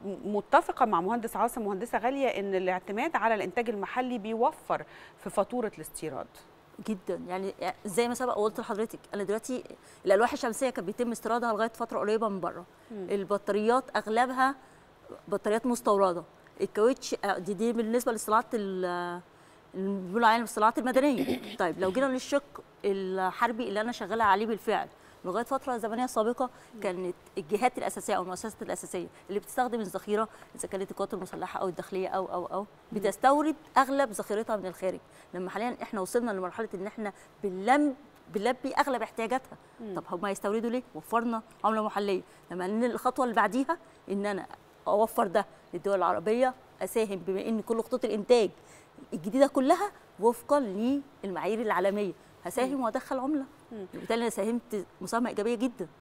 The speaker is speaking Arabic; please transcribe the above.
متفقه مع مهندس عاصم مهندسه غاليه ان الاعتماد على الانتاج المحلي بيوفر في فاتوره الاستيراد جدا. يعني زي ما سبق قلت لحضرتك، انا دلوقتي الالواح الشمسيه كان بيتم استيرادها لغايه فتره قريبه من بره. البطاريات اغلبها بطاريات مستورده. الكاوتش دي بالنسبه للصناعات اللي بيقولوا عليها الصناعات المدنيه. طيب لو جينا للشق الحربي اللي انا شغاله عليه بالفعل، لغايه فتره زمنيه سابقه كانت الجهات الاساسيه او المؤسسات الاساسيه اللي بتستخدم الذخيره، اذا كانت القوات المسلحه او الداخليه او بتستورد اغلب ذخيرتها من الخارج. لما حاليا احنا وصلنا لمرحله ان احنا بنلبي اغلب احتياجاتها. طب هم هيستوردوا ليه؟ وفرنا عمله محليه. لما الخطوه اللي بعديها ان انا اوفر ده للدول العربيه، اساهم بما ان كل خطوط الانتاج الجديده كلها وفقا للمعايير العالميه، هساهم وادخل عمله. بالتالي انا ساهمت مساهمه ايجابيه جدا.